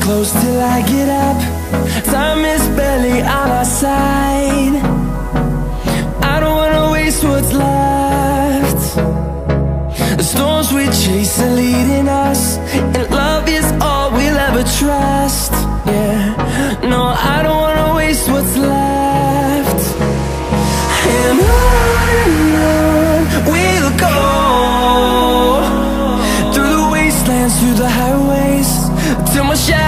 close till I get up. Time is barely on our side. I don't wanna waste what's left. The storms we chase are leading us, and love is all we'll ever trust. Yeah, no, I don't wanna waste what's left. And on we'll go, through the wastelands, through the highways, till my shadow